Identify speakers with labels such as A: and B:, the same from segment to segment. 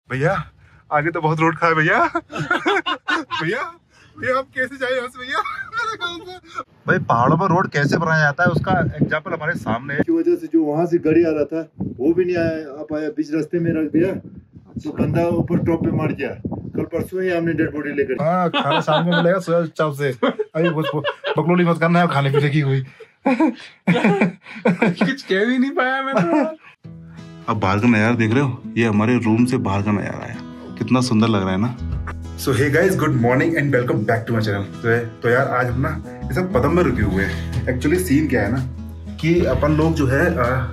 A: भैया आगे तो बहुत रोड खा है भैया। भैया ये आप कैसे जाए यहाँ से भैया? भाई पहाड़ों पर रोड कैसे बनाया जाता है उसका एग्जाम्पल हमारे सामने है।
B: की वजह से जो वहाँ से गाड़ी आ रहा था वो भी नहीं आ पाया, बीच रास्ते में रख दिया तो बंदा ऊपर टॉप पे मार गया। कल परसों ही हमने डेड बॉडी लेकर।
A: हाँ खाना शाम में मिलेगा सोया चाप से। अभी बकलोली मत करना है खाने पीने की कोई।
C: कुछ कह भी नहीं पाया मैं तो।
A: अब बाहर का नजारा देख रहे हो, ये हमारे रूम से बाहर का नजारा है, कितना सुंदर लग रहा है ना। So hey guys, good morning and welcome back to my channel. तो यार आज हम ना ये सब पदम में रुके हुए हैं। एक्चुअली सीन क्या है ना कि अपन लोग जो है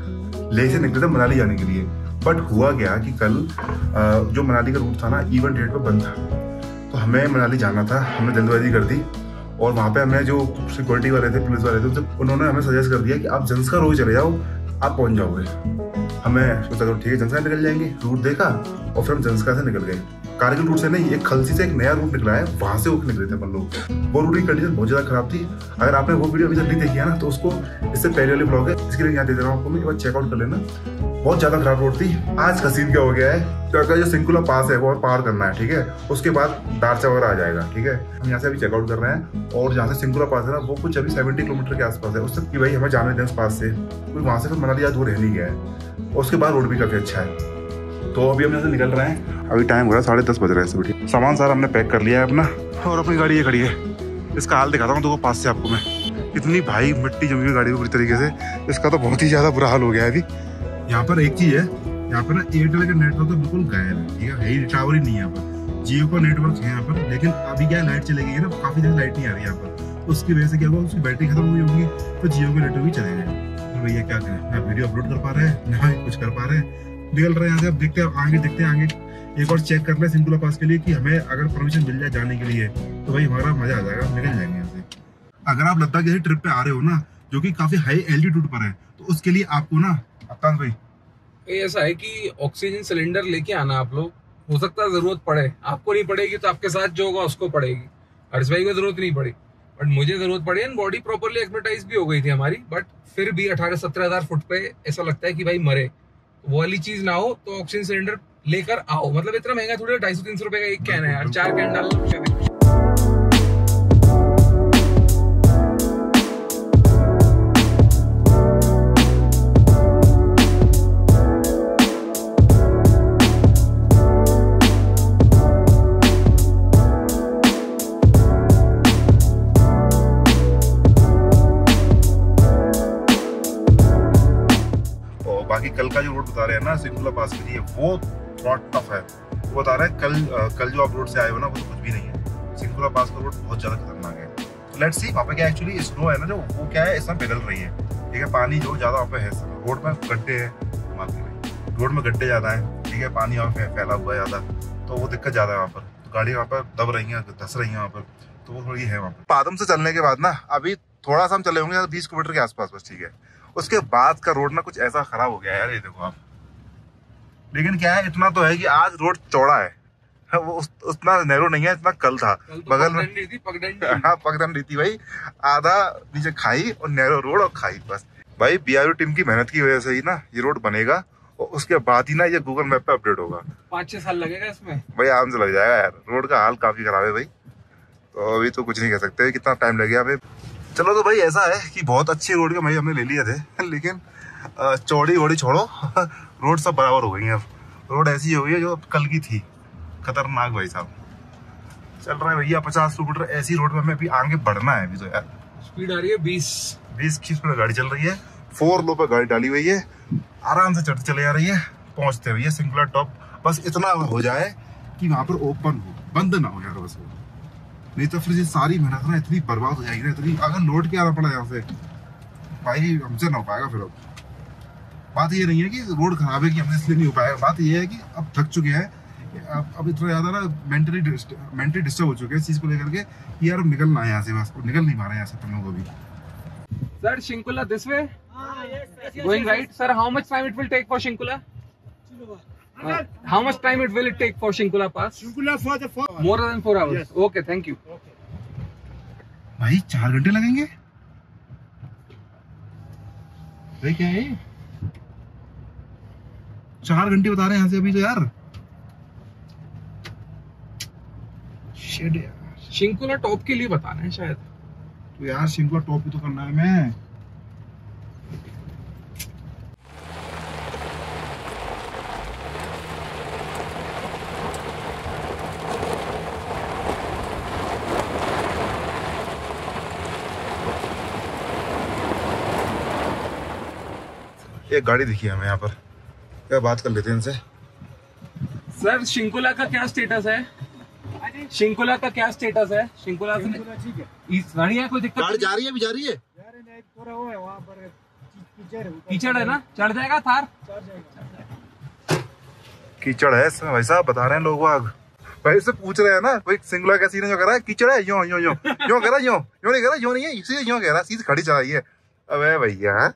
A: लेह से निकले थे मनाली जाने के लिए, बट हुआ गया कि कल जो मनाली का रूट था ना इवेंट डेट पे बंद था, तो हमें मनाली जाना था। हमने जल्दबाजी कर दी और वहाँ पे हमें जो सिक्योरिटी वाले थे, पुलिस वाले थे, उन्होंने हमें सजेस्ट कर दिया कि आप जंसका रोज चले जाओ, आप पहुँच जाओगे। हमें सोचा तो ठीक है जंसका निकल जाएंगे, रूट देखा और फिर हम जंसका से निकल गए। कारगिल रूट से नहीं, एक खलसी से एक नया रूट निकला है, वहां से होकर निकले थे अपन लोग। वो रूट की कंडीशन बहुत ज्यादा खराब थी। अगर आपने वो वीडियो अभी तक नहीं देखी है ना तो उसको इससे पहले वाले ब्लॉग है, इसके लिए यहाँ दे दे रहा हूँ आपको, मैं एक बार चेकआउट कर लेना। बहुत ज्यादा खराब रोड थी। आज का सीन क्या हो गया है, जो सिंकुला पास है वो पार करना है, ठीक है, उसके बाद दारचा वगैरह आ जाएगा, ठीक है। हम यहाँ से अभी चेकआउट कर रहे हैं और जहाँ से सिंकुला पास है ना वो कुछ अभी 70 किलोमीटर के आसपास है। उससे कि भाई हमें जाने दें उस पास से, क्योंकि वहाँ से फिर मनाली ज़्यादा दूर रह नहीं गया है और उसके बाद रोड भी काफी अच्छा है। तो अभी हम यहाँ से निकल रहे हैं। अभी टाइम हो रहा है 10:30 बज रहे हैं सुबह। सामान सारा हमने पैक कर लिया है अपना और अपनी गाड़ी ये खड़ी है। इसका हाल दिखाता हूँ तो पास से आपको मैं। इतनी भाई मिट्टी जमी हुई गाड़ी में पूरी तरीके से, इसका तो बहुत ही ज्यादा बुरा हाल हो गया है अभी। यहाँ पर एक चीज है, यहाँ पर ना एयरटेल का नेटवर्क तो बिल्कुल गायब है, ठीक है, टावर ही नहीं है यहाँ पर। जियो का नेटवर्क है यहाँ पर, लेकिन अभी क्या लाइट चलेगी ना, काफी देर लाइट नहीं आ रही यहाँ पर, तो उसकी वजह से क्या हुआ, उसकी बैटरी खत्म हुई होगी तो जियो के नेटवर्क भी चले गए। तो भैया क्या करें, ना वीडियो अपलोड कर पा रहे हैं ना कुछ कर पा रहे हैं, निकल रहे हैं यहाँ से। अब देखते हैं आगे, देखते हैं आगे एक और चेक कर ले सिंकुला पास के लिए कि हमें अगर परमिशन मिल जाए जाने के लिए तो भाई हमारा मजा आ जाएगा, निकल जाएंगे यहाँ से। अगर आप लद्दाख जैसे ट्रिप पे आ रहे हो ना जो कि काफी हाई एल्टीट्यूड पर है, तो उसके लिए आपको ना अफ्तान भाई
C: ऐसा है कि ऑक्सीजन सिलेंडर लेके आना आप लोग, हो सकता है जरूरत पड़े, आपको नहीं पड़ेगी तो आपके साथ जो होगा उसको पड़ेगी। हर्ष भाई को जरूरत नहीं पड़ी बट मुझे जरूरत पड़ी है। बॉडी प्रॉपरली एक्सपर्टाइज भी हो गई थी हमारी, बट फिर भी 18-17 हजार फुट पे ऐसा लगता है कि भाई मरे, वो वाली चीज ना हो तो ऑक्सीजन सिलेंडर लेकर आओ। मतलब इतना महंगा थोड़ी, 250-300 रुपए का एक कैन है यार, 4 कैन डाल लो।
A: बाकी कल का जो रोड बता रहे हैं ना सिंकुला पास के लिए, वो थोड़ा टफ है। वो बता रहे हैं कल जो आप रोड से आए हो ना वो तो कुछ भी नहीं है, सिंकुला पास का रोड बहुत ज्यादा खतरनाक है। तो लेट्स सी वहाँ पे क्या एक्चुअली स्नो है ना जो वो क्या है इसमें पिघल रही है, ठीक है, पानी जो ज्यादा वहाँ पे है। रोड में गड्ढे है, रोड में गड्ढे ज्यादा है, ठीक है, पानी वहाँ पे फैला हुआ है ज्यादा, तो वो दिक्कत ज्यादा है वहाँ पर। तो गाड़ी वहाँ पर दब रही है, धस रही है वहाँ पर, तो वो थोड़ी है वहाँ पर। पादम से चलने के बाद ना अभी थोड़ा सा हम चले होंगे 20 किलोमीटर के आसपास बस, ठीक है। उसके बाद का रोड ना कुछ ऐसा खराब हो गया है यार, ये देखो आप। लेकिन क्या है, इतना तो है कि आज रोड चौड़ा है, वो उतना नैरो नहीं है इतना कल था। बगल में हाँ पगडंडी थी भाई, आधा नीचे खाई और नैरो रोड और खाई बस। भाई BRO टीम की मेहनत की वजह से ही ना ये रोड बनेगा और उसके बाद ही ना ये गूगल मैप पे अपडेट होगा।
C: 5-6 साल लगेगा इसमें
A: भाई, आराम से लग जाएगा यार। रोड का हाल काफी खराब है भाई, तो अभी तो कुछ नहीं कह सकते कितना टाइम लगेगा अभी। चलो तो भाई ऐसा है कि बहुत अच्छी रोड के भाई हमने ले लिए थे, लेकिन चौड़ी वोड़ी छोड़ो, रोड सब बराबर हो गई है। अब रोड ऐसी हो गई है जो कल की थी, खतरनाक भाई साहब। चल रहा है भैया 50 किलोमीटर ऐसी रोड में हमें अभी आगे बढ़ना है। अभी तो यार
C: स्पीड आ रही है 20
A: की स्पीड गाड़ी चल रही है, 4 लो पे गाड़ी डाली हुई है, आराम से चढ़ते चले जा रही है। पहुंचते भैया सिंकुला टॉप, बस इतना हो जाए कि वहां पर ओपन हो, बंद ना हो यार बस वो, नहीं तो फिर ये सारी मेहनत ना इतनी बर्बाद हो जाएगी ना, इतनी। अगर लौट के आना पड़ा यहाँ से भाई हमसे ना हो पाएगा फिर। अब बात ये नहीं है कि रोड खराब है कि हमसे इसलिए नहीं हो पाएगा, बात ये है कि अब थक चुके हैं, अब इतना ज्यादा ना मेंटली डिस्टर्ब हो चुके हैं इस चीज को लेकर के कि यार निकलना है यहाँ से, बस निकल नहीं पा रहे हैं यहाँ से तुम लोग अभी।
C: Sir Shinkula this way going right sir, how much time it will take for Shinkula? How much time it will it take for Shinkula Pass?
B: Shinkula for the
C: More than 4 hours. Yes. Okay, thank you.
A: भाई 4 घंटे लगेंगे भाई, क्या है 4 घंटे बता रहे हैं यहाँ से अभी तो यार।
B: शेड यार।
C: शिंकुला टॉप के लिए बताना है शायद।
B: तो यार सिंगल टॉप ही तो करना है मैं।
A: एक गाड़ी दिखी हमें यहाँ पर, क्या बात कर लेते हैं इनसे।
C: सर शिंकुला का क्या स्टेटस है? शिंकुला का क्या स्टेटस है? शिंकुला से बढ़िया, कोई दिक्कत
B: गाड़ी जा रही है, अभी जा रही है।
D: थोड़ा वो है वहाँ पर
C: कीचड़ है ना, चढ़ जाएगा थार।
A: कीचड़ है इसमें भाई साहब, बता रहे हैं लोग वाग भाई से पूछ रहे हैं ना, कोई सिंगुलर का सीन जो कह रहा है कीचड़ है, यो यो यो यो कह रहा, यो यो नहीं कह रहा, यो नहीं है, इसीलिए यो कह रहा, सीधी खड़ी चलाई है। अबे भैया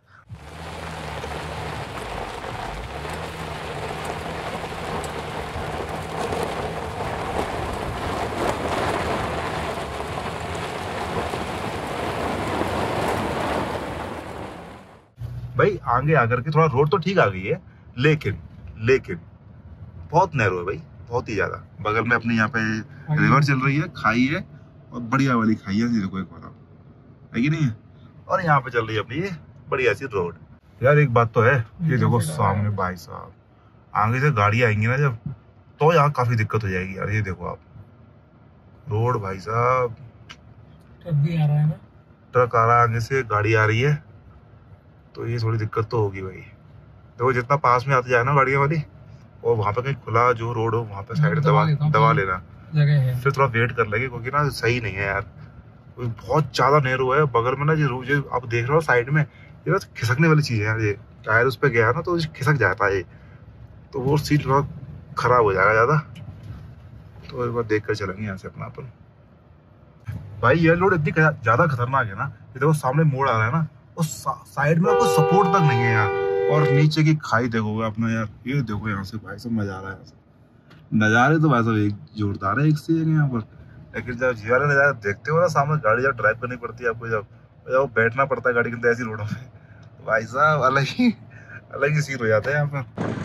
A: भाई आगे आकर के थोड़ा रोड तो ठीक आ गई है, लेकिन बहुत नैरो है भाई, बहुत ही ज्यादा। बगल में अपने यहाँ पे रिवर चल रही है, खाई है, और बढ़िया वाली खाई है, देखो एक बार है कि नहीं है। और यहाँ पे चल रही है अपनी ये बढ़िया सी रोड। यार एक बात तो है, ये देखो सामने भाई साहब, आगे से गाड़ी आएंगी ना जब, तो यहाँ काफी दिक्कत हो जाएगी यार। ये देखो आप रोड भाई साहब,
C: ट्रक भी आ रहा है ना,
A: ट्रक आ रहा है आगे से, गाड़ी आ रही है, तो ये थोड़ी दिक्कत तो होगी भाई। देखो जितना पास में आती जाए ना गाड़ियां वाली, और वहां पे कहीं खुला जो रोड हो वहां पे साइड दबा लेना,
C: जगह है।
A: फिर थोड़ा वेट कर लेंगे, क्योंकि ना सही नहीं है यार, बहुत ज्यादा नैरो है। बगल में ना जो आप देख रहे हो साइड में, ये ना खिसकने वाली चीज है यार, ये टायर उस पर गया ना तो खिसक जाता है, तो वो सीट थोड़ा खराब हो जाएगा ज्यादा। तो एक बार देख कर चलेंगे यहाँ से अपना अपन। भाई ये रोड इतनी ज्यादा खतरनाक है ना, ये देखो सामने मोड़ आ रहा है ना, और साइड में कोई सपोर्ट तक नहीं है यार, और नीचे की खाई देखोगे अपना यार। ये देखो यहाँ से भाई सब नजारा है, यहाँ से नजारे तो भाई सब एक जोरदार है, एक से एक यहाँ पर। लेकिन जब जी वाले नजारा देखते हो ना, सामने गाड़ी जब ड्राइव करनी पड़ती है आपको, जब बैठना पड़ता है गाड़ी के अंदर ऐसी रोडों में, तो भाई साहब अलग ही सीन हो जाता है यहाँ पर।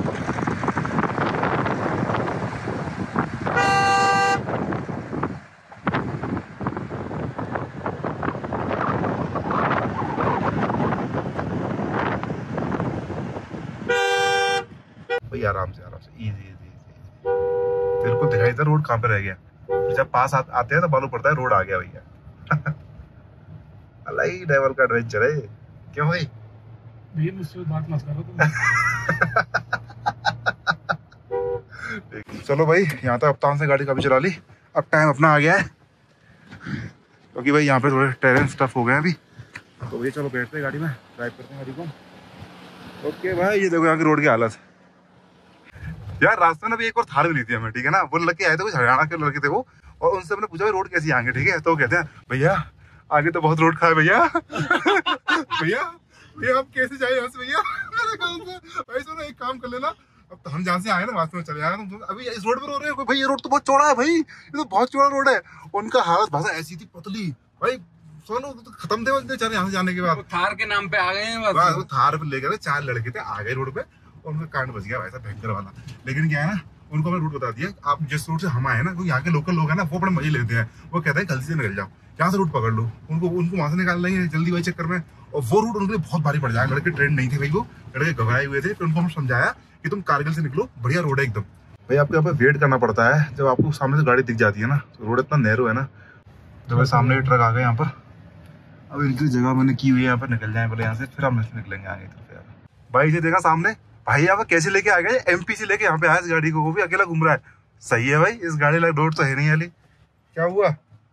A: आराम से इजी बिल्कुल दिखाई देता रोड कहाँ पे रह गया। जब पास आते हैं तो मालूम पड़ता है रोड आ गया भैया। अलग ही लेवल का एडवेंचर है। क्यों भाई
C: मुझसे बात मत करो तुम।
A: चलो भाई, यहाँ तक अफ्तान से गाड़ी काफी चला ली, अब टाइम अपना आ गया है, क्योंकि भाई यहाँ पे थोड़े टेरेन स्टफ हो गए अभी। तो भाई चलो बैठते हैं गाड़ी में, ड्राइव करते हैं गाड़ी को। ओके भाई, ये देखो यहाँ की रोड की हालत यार। रास्ते में भी एक और थार मिली थी हमें, ठीक है ना, वो लड़के आए थे, कुछ हरियाणा के लड़के थे वो, और उनसे हमने पूछा रोड कैसी आगे, ठीक है, तो वो कहते हैं भैया आगे तो बहुत रोड खा है भैया। भैया आप कैसे जाए यहाँ से भैया। भाई सुनो एक काम कर लेना, अब तो हम जहाँ से आए ना वहां से चले जाना, तुम अभी इस रोड पर हो रहे हो भाई, ये रोड तो बहुत चौड़ा है भाई, ये तो बहुत चौड़ा रोड है। उनका हालत भाषा ऐसी थी पतली भाई, सोनू तो खत्म थे बेचारे यहाँ से जाने के बाद।
C: थार के नाम पे आ गए हैं बस।
A: वो थार पे ले गए, 4 लड़के थे, आ गए रोड पे, और उनका कांड बच गया भाई साहब भयंकर वाला। लेकिन क्या है ना, उनको हमने रूट बता दिया, आप जिस रूट से हम आए ना, क्योंकि यहाँ के लोकल लोग हैं ना, वो बड़े मजे लेते हैं, वो कहते हैं जल्दी से निकल जाओ, यहाँ से रूट पकड़ लो, उनको वहां से निकाल लेंगे जल्दी भाई चक्कर में, और वो रूट उनके लिए बहुत भारी पड़ जाएगा। लड़के ट्रेन नहीं थे भाई, वो लड़के घबराए हुए थे, फिर उनको हम समझाया कि तुम कारगिल से निकलो, बढ़िया रोड है एकदम। भाई आपको यहाँ पे वेट करना पड़ता है, जब आपको सामने से गाड़ी दिख जाती है ना, तो रोड इतना नैरो है ना। जब सामने ट्रक आ गए यहाँ पर, अब इनकी जगह मैंने की हुई है, यहाँ पर निकल जाए पहले यहाँ से, फिर हम निकलेंगे आगे तरफ। भाई ये देखा सामने, भाई यहाँ पे कैसे लेके आ गए, एमपी से लेके यहाँ पे आया इस गाड़ी को, वो भी अकेला घूम रहा है। सही है भाई, इस गाड़ी लाइक रोड तो है नहीं वाली। क्या हुआ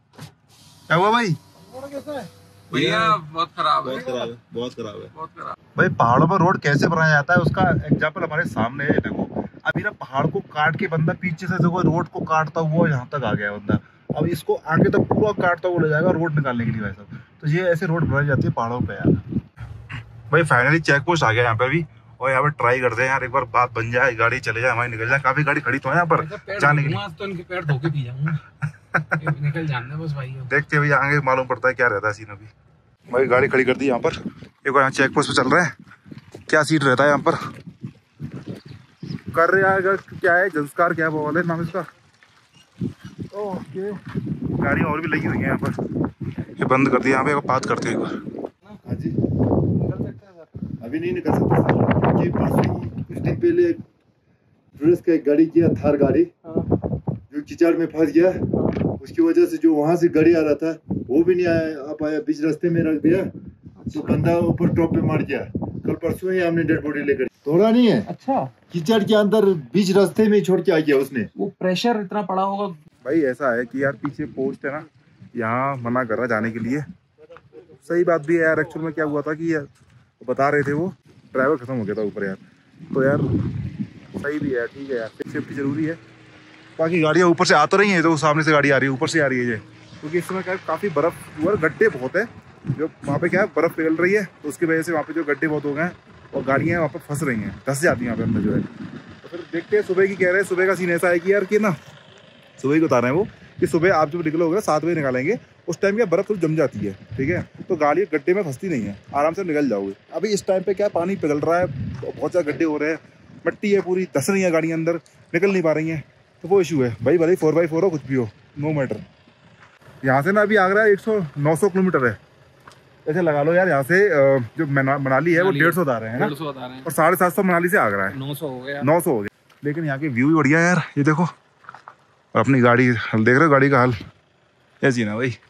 A: भाई?
C: भैया बहुत खराब है,
A: बहुत खराब।
B: भाई पहाड़ों पर रोड कैसे बनाया जाता है, उसका एग्जाम्पल हमारे सामने है। देखो अभी ना पहाड़ को काट के बंदा पीछे से देखो रोड को काटता हुआ यहाँ तक आ गया बंदा, अब इसको आगे तक पूरा काटता हुआ ले जाएगा रोड निकालने के लिए भाई साहब। तो ये ऐसे रोड बनाई जाती है पहाड़ों पे यार।
A: भाई फाइनली चेक पोस्ट आ गया यहाँ पर भी, और यहाँ पर ट्राई करते हैं यार, एक बार बात बन जाए, गाड़ी चले जाए, हमारी निकल जाए। काफी गाड़ी खड़ी तो है यहाँ पर जाने के लिए,
C: तो इनके पैर धो के पी जाऊंगा। निकल जाना बस भाई।
A: देखते हैं भैया आगे मालूम पड़ता है क्या रहता है सीन। अभी भाई गाड़ी खड़ी कर दी यहाँ पर, एक बार यहाँ चेक पोस्ट पे चल रहे हैं, क्या सीट रहता है यहाँ पर कर रहे हैं। क्या है संस्कार, क्या बोले नाम इसका,
B: ओके, गाड़ियाँ और भी लगी हुई हैं यहाँ पर। ये बंद कर दिया यहाँ पे, बात करते हैं एक बार।
E: हाँ जी, निकल सकते हैं सर? अभी नहीं निकल सकते सर, क्योंकि परसों कुछ दिन पहले टूरिस्ट का एक गाड़ी किया, थार गाड़ी, जो कीचड़ में फंस गया। उसकी वजह से जो वहाँ से गाड़ी आ रहा था वो भी नहीं आ पाया, बीच रास्ते में रख दिया। तो बंदा ऊपर टॉप पे मार गया। कल परसों ही हमने डेड बॉडी लेकर, तोड़ा नहीं है।
D: अच्छा,
E: कीचड़ के अंदर बीच रास्ते में छोड़ के आ गया उसने।
D: वो प्रेशर इतना पड़ा होगा।
B: भाई ऐसा है कि यार पीछे पोस्ट है ना, यहाँ मना कर रहा जाने के लिए। सही बात भी है यार। एक्चुअल में क्या हुआ था कि यार बता रहे थे, वो ड्राइवर खत्म हो गया था ऊपर यार। तो यार सही भी है, ठीक है यार, सेफ्टी जरूरी है। बाकी गाड़ियाँ ऊपर से आ तो रही हैं, तो सामने से गाड़ी आ रही है, ऊपर से आ रही है ये, क्योंकि इस समय क्या काफ़ी बर्फ़ हुआ, गड्ढे बहुत है। जो वहाँ पे क्या है, बर्फ़ पिघल रही है, तो उसकी वजह से वहाँ पे जो गड्ढे बहुत हो गए हैं और गाड़ियाँ वहाँ पर फंस रही हैं, धंस जाती हैं यहाँ पे अंदर जो है। तो फिर देखते हैं, सुबह की कह रहे हैं। सुबह का सीन ऐसा है कि यार कि ना, सुबह ही बता रहे हैं वो कि सुबह आप जब निकलोगे 7 बजे निकालेंगे, उस टाइम क्या बर्फ़ थोड़ी जम जाती है, ठीक है। तो गाड़ी गड्ढे में फंसती नहीं है, आराम से निकल जाओगे। अभी इस टाइम पे क्या पानी पिघल रहा है, बहुत ज़्यादा गड्ढे हो रहे हैं, मिट्टी है पूरी, धंस रही है गाड़ियाँ अंदर, निकल नहीं पा रही हैं। तो वो इशू है भाई, भले 4x4 हो, कुछ भी हो, नो मैटर। यहाँ से ना अभी आगरा 900 किलोमीटर है, ऐसे लगा लो यार। यहाँ से जो मनाली है वो 150 बता रहे हैं ना,
C: 150 बता रहे हैं,
B: और 750 मनाली से आगरा है।
C: 900 हो गया।
B: 900 हो गया। लेकिन यहाँ के व्यू भी बढ़िया है यार, ये देखो। और अपनी गाड़ी देख रहे हो, गाड़ी का हाल ऐसी ना भाई।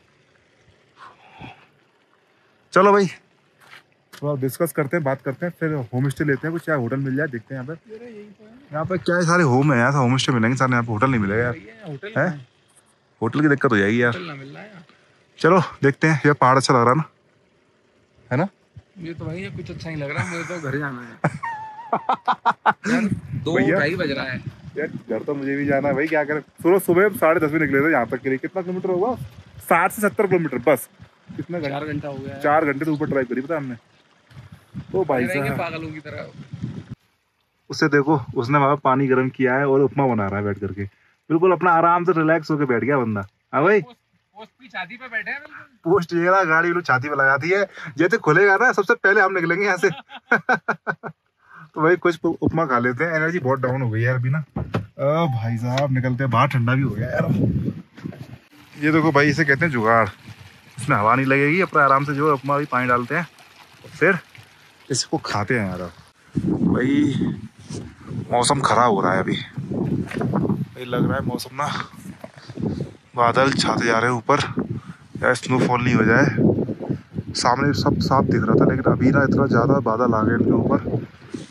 B: चलो भाई थोड़ा डिस्कस करते हैं, बात करते हैं, फिर होम स्टे लेते हैं कुछ, या होटल मिल जाए, देखते हैं। यहाँ पे क्या सारे होम है यार, होम स्टे मिलेंगे सारे, यहाँ पे होटल नहीं मिलेगा यार। है होटल की दिक्कत हो जाएगी यार। चलो देखते हैं। ये पहाड़ अच्छा लग रहा है ना?
C: ये तो भाई कुछ अच्छा नहीं लग रहा, मुझे तो घर जाना है। 2:30 बज रहा है
B: यार, घर तो मुझे भी जाना है भाई, क्या करें। सुबह 10:30 बजे निकले थे यहाँ तक के लिए। कितना किलोमीटर होगा? 60 से 70 किलोमीटर बस। कितना
C: 4 घंटा हो गया।
B: 4 घंटे तो ऊपर ड्राइव करी पता हमने। तो भाई साहब
C: पागलों की तरह।
B: उससे देखो, उसने वहां पानी गर्म किया है और उपमा बना रहा है बैठ करके, बिल्कुल अपना आराम से रिलैक्स होकर बैठ गया बंदा। हाँ भाई,
C: पोस्ट भी छाती पे बैठे हैं बिल्कुल।
B: पोस्ट ये रहा, गाड़ी बिल्कुल छाती पे लगा दी है। जैसे खुलेगा ना, सबसे पहले हम निकलेंगे यहाँ से। तो भाई कुछ उपमा खा लेते हैं, एनर्जी बहुत डाउन हो गई यार अभी ना। भाई साहब निकलते हैं बाहर, ठंडा भी हो गया यार। ये देखो भाई, इसे कहते हैं जुगाड़। इसमें हवा नहीं लगेगी, अपना आराम से जो उपमा भी पानी डालते हैं, फिर इसको खाते हैं यार। भाई मौसम खराब हो रहा है अभी भाई, लग रहा है मौसम ना, बादल छाते जा रहे हैं ऊपर, या स्नोफॉल नहीं हो जाए। सामने सब साफ दिख रहा था, लेकिन अभी ना इतना ज़्यादा बादल आ गए इनके ऊपर,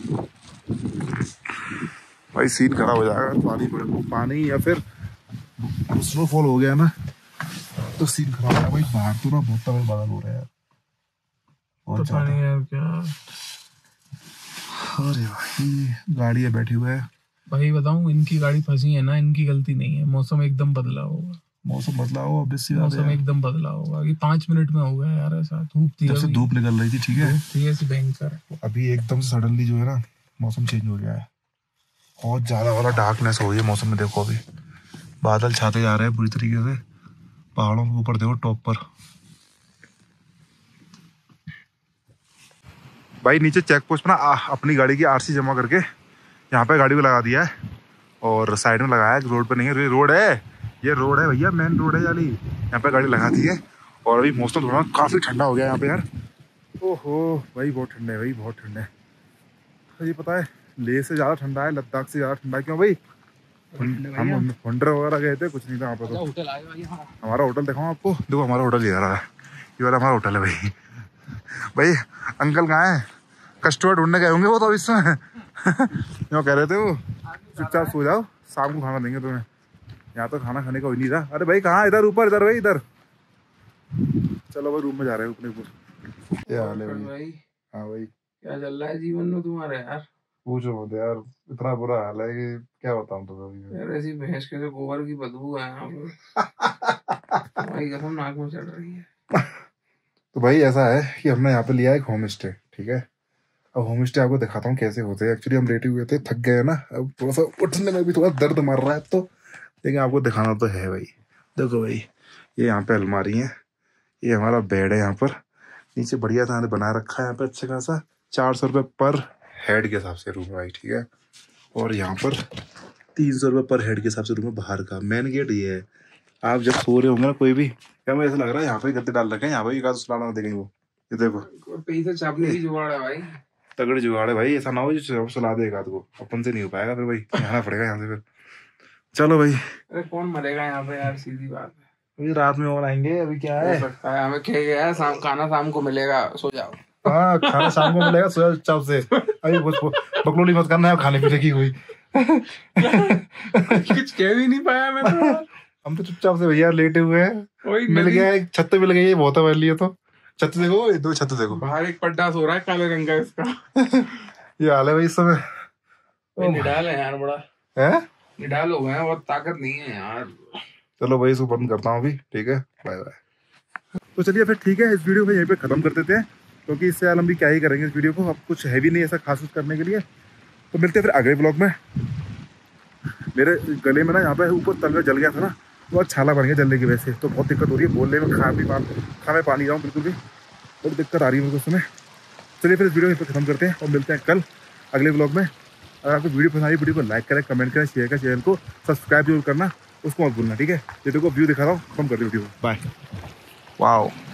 B: भाई सीन खराब हो जाएगा। पानी या फिर स्नोफॉल हो गया ना, तो सीन खराब है भाई। बाहर तो ना बहुत तगड़े बादल हो रहे हैं यार,
C: पता नहीं यार क्या।
B: अरे भाई गाड़ी है बैठी हुए है।
C: भाई बताऊं, इनकी गाड़ी फंसी है ना, इनकी गलती नहीं है। मौसम एकदम बदला होगा,
B: मौसम बदला हो,
C: मौसम एकदम बदला होगा। कि 5 मिनट में हो गया यार ऐसा। धूप थी,
B: जब से धूप निकल रही थी, ठीक है,
C: थी ऐसी भयंकर।
B: अभी एकदम से सडनली जो है ना मौसम चेंज हो गया है, बहुत ज्यादा वाला डार्कनेस हो गई है मौसम में। देखो अभी बादल छाते जा रहे हैं पूरी तरीके से, पहाड़ों के ऊपर देखो टॉप पर। भाई नीचे चेक पोस्ट पर ना अपनी गाड़ी की आरसी जमा करके यहाँ पे गाड़ी को लगा दिया है, और साइड में लगाया है, रोड पे नहीं है। रोड है, ये रोड है भैया, मेन रोड है वाली, यहाँ पे गाड़ी लगा दी है। और अभी मौसम थोड़ा काफ़ी ठंडा हो गया यहाँ पे यार। ओहो भाई बहुत ठंडा है भाई, बहुत ठंडा है। तो ये पता है, लेह से ज़्यादा ठंडा है, लद्दाख से ज़्यादा ठंडा है। क्यों भाई? हम फंडर वगैरह गए थे, कुछ नहीं था वहाँ पर। तो
C: होटल आए भाई,
B: हमारा होटल दिखाऊँ आपको? देखो हमारा होटल ये रहा है, ये वाला हमारा होटल है भाई। भाई अंकल कहाँ है? कस्टमर ढूंढने गए होंगे वो तो इसमें। क्यों कह रहे थे वो, चुपचाप सो जाओ, शाम को खाना देंगे तुम्हें। यहाँ तो खाना खाने का हो नहीं था। अरे भाई कहाँ? इधर ऊपर, इधर भाई इधर। चलो भाई रूम में जा रहे हैं अपने ऊपर। क्या हाल है भाई? हाँ भाई,
C: क्या चल रहा है जीवन में तुम्हारे यार?
B: पूछो मत यार, इतना बुरा हाल है कि क्या बताऊँ तुम्हें
C: यार। ऐसी भैंस के जो गोबर की बदबू है यहाँ पे, भाई कसम नाक में चढ़ रही है।
B: तो भाई ऐसा है कि हमने यहाँ पे लिया एक होम स्टे, ठीक है। अब होम स्टे आपको दिखाता हूँ कैसे होते हैं। एक्चुअली हम लेटे हुए थे, थक गए ना, अब थोड़ा सा उठने में भी थोड़ा दर्द मार रहा है तो, लेकिन आपको दिखाना तो है भाई। देखो भाई, ये यहाँ पे अलमारी है, ये हमारा बेड है यहाँ पर, नीचे बढ़िया था बना रखा है यहाँ पे अच्छा खासा। 400 रुपये पर हेड के हिसाब से रूम है भाई, ठीक है। और यहाँ पर 300 रुपये पर हेड के हिसाब से रूम है बाहर का। मेन गेट ये है। आप जब सो रहे होंगे ना कोई भी, क्या मुझे ऐसा लग रहा है यहाँ पे गद्दे डाल रखे हैं, यहाँ पे भी सुलाना देखेंगे वो। ये देखो
C: पैसे छापने की जुगाड़ है भाई,
B: तगड़े जुगाड़ है भाई। ऐसा ना हो जो सुला देगा तो अपन से नहीं हो पाएगा फिर भाई, आना पड़ेगा यहाँ से फिर। चलो भाई,
C: अरे कौन मरेगा यहाँ पे यार, सीधी बात है।
B: अभी रात में और आएंगे, अभी क्या है,
C: हमें खे गया शाम, खाना शाम को मिलेगा, सो जाओ।
B: हाँ खाना शाम को मिलेगा, सो चुपचाप से। अभी बकलोली मत करना है खाने पीने की कोई।
C: कुछ कह भी नहीं पाया मैं तो।
B: हम तो चुपचाप से भैया लेटे हुए हैं। मिल गया एक छत मिल गई है, बहुत है मेरे लिए तो। छत देखो, ये 2 छत देखो,
C: बाहर एक पड्डा सो रहा है काले रंग का इसका।
B: ये हाल है भाई इस समय।
C: निडाल है यार, बड़ा
B: है
C: निडाल हो गए हैं, बहुत ताकत नहीं है यार।
B: चलो भाई इसको बंद करता हूँ अभी, ठीक है, बाय बाय। तो चलिए फिर ठीक है, इस वीडियो को यहीं पे खत्म कर देते हैं, क्योंकि इससे यार हम भी क्या ही करेंगे इस वीडियो को। अब कुछ हैवी नहीं ऐसा खास कुछ करने के लिए। तो मिलते हैं फिर अगले ब्लॉग में। मेरे गले में ना यहाँ पे ऊपर तल में जल गया था ना, तो छाला बन गया जलने की वजह से, तो बहुत दिक्कत हो रही है बोलने में, खा मैं पा नहीं रहा हूँ बिल्कुल भी, बहुत दिक्कत आ रही है मेरे को उस समय। चलिए फिर इस वीडियो को खत्म करते हैं और मिलते हैं कल अगले ब्लॉग में। अगर आपको वीडियो पसंद आई, वीडियो को लाइक करें, कमेंट करें, शेयर करें, चैनल को सब्सक्राइब जरूर करना, उसको मत भूलना, ठीक है। ये देखो व्यू दिखा रहा हूँ, कम कर दो वीडियो को, बाय। वाओ।